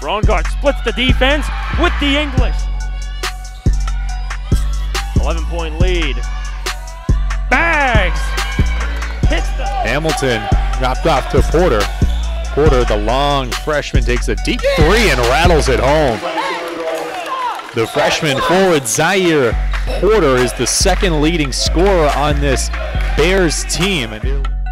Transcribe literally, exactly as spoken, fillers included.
Brongard splits the defense with the English. eleven point lead. Bags! Hits the... Hamilton dropped off to Porter. Porter, the long freshman, takes a deep three and rattles it home. The freshman forward, Zaire Porter, is the second leading scorer on this Bears team.